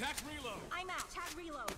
Tac reload. I'm out. Tac reload.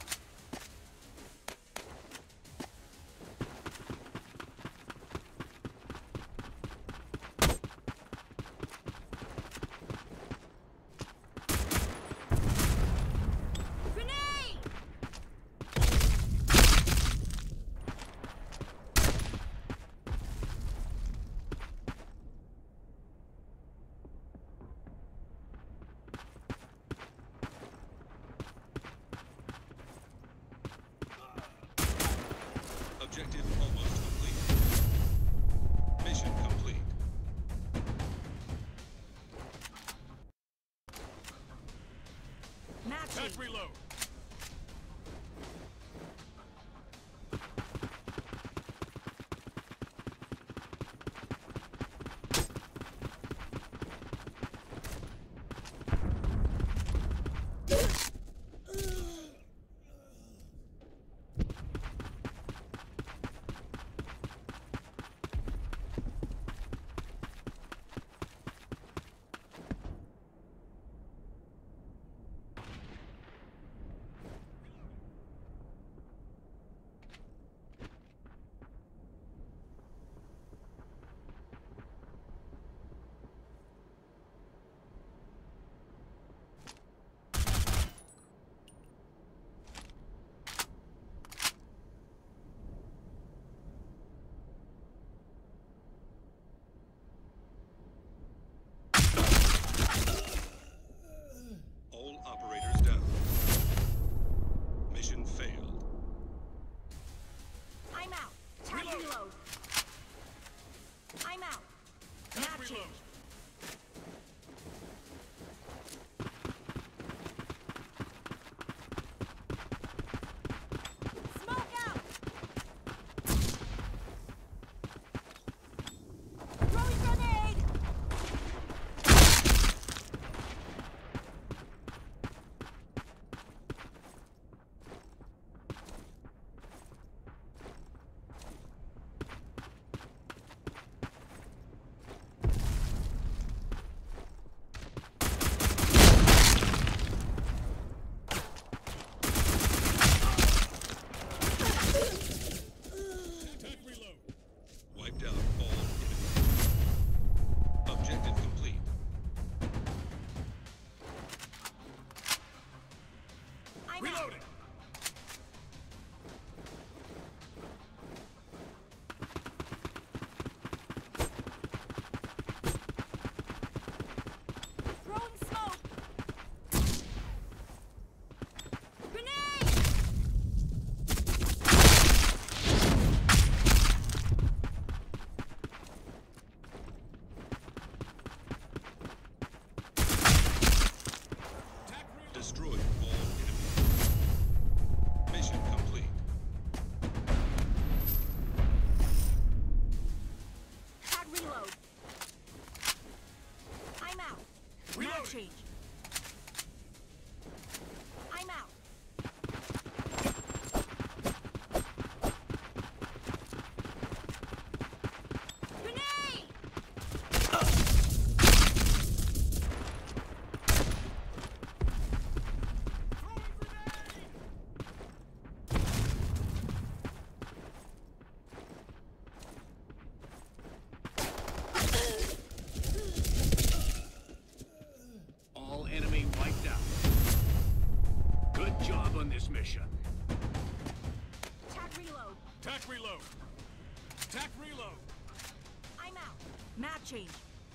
Objective almost complete. Mission complete. Tac reload. All operators down. Mission failed. I'm out. Tac reload. I'm out. Tac reload. Smoke out. Throwing grenade. Tac reload. Wiped out all enemies. Objective complete. I'm out. Reloading. Throwing smoke. Grenade. Tac reload. Destroyed all enemies. Mission complete. Tac reload. I'm out. Map Reloading. change. I'm out. Grenade! Throwing grenade. All enemy wiped out. Good job on this mission. Tac reload. Tac reload. Tac reload. I'm out. Map change.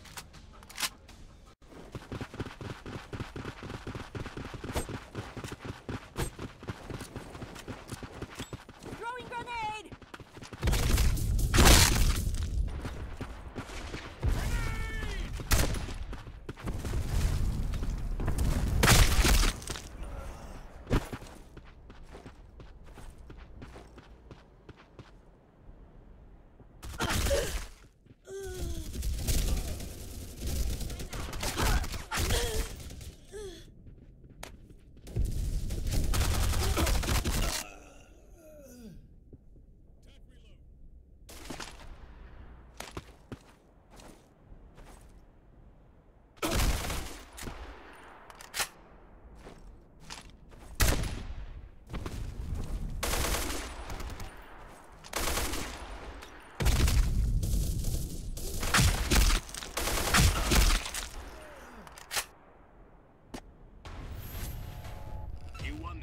Throwing grenade!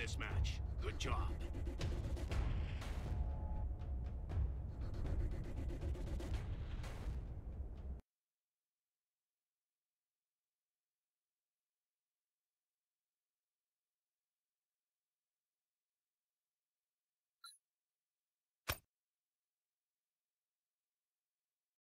this match. Good job.